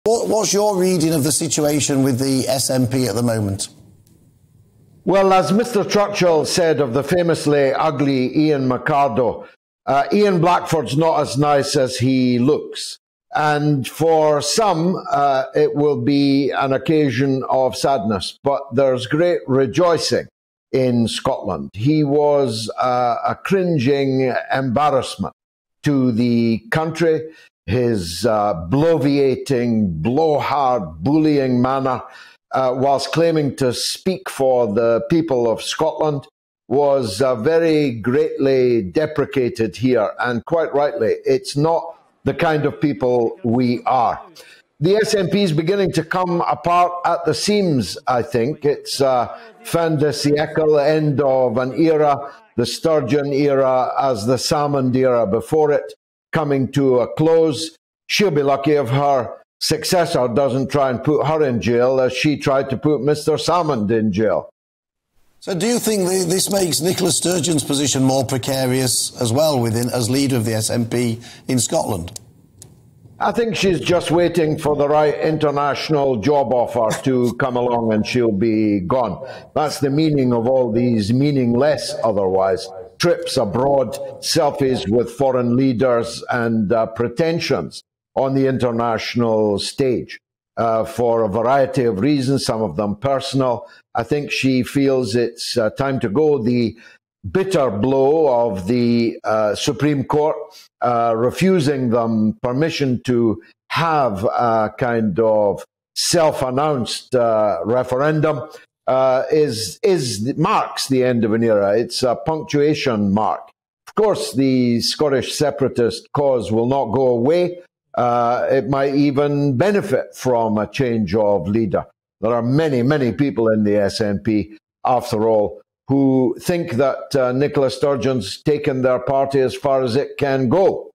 What's your reading of the situation with the SNP at the moment? Well, as Mr. Churchill said of the famously ugly Ian McCardo, Ian Blackford's not as nice as he looks. And for some, it will be an occasion of sadness, but there's great rejoicing in Scotland. He was a cringing embarrassment to the country. His bloviating, blowhard, bullying manner, whilst claiming to speak for the people of Scotland, was very greatly deprecated here, and quite rightly. It's not the kind of people we are. The SNP is beginning to come apart at the seams, I think. It's fin de siècle, end of an era, the Sturgeon era as the Salmond era before it, coming to a close. She'll be lucky if her successor doesn't try and put her in jail as she tried to put Mr. Salmond in jail. So do you think this makes Nicola Sturgeon's position more precarious as well as leader of the SNP in Scotland? I think she's just waiting for the right international job offer to come along and she'll be gone. That's the meaning of all these meaningless otherwise trips abroad, selfies with foreign leaders and pretensions on the international stage for a variety of reasons, some of them personal. I think she feels it's time to go. The bitter blow of the Supreme Court refusing them permission to have a kind of self-announced referendum marks the end of an era. It's a punctuation mark. Of course, the Scottish separatist cause will not go away. It might even benefit from a change of leader. There are many, many people in the SNP, after all, who think that Nicola Sturgeon's taken their party as far as it can go.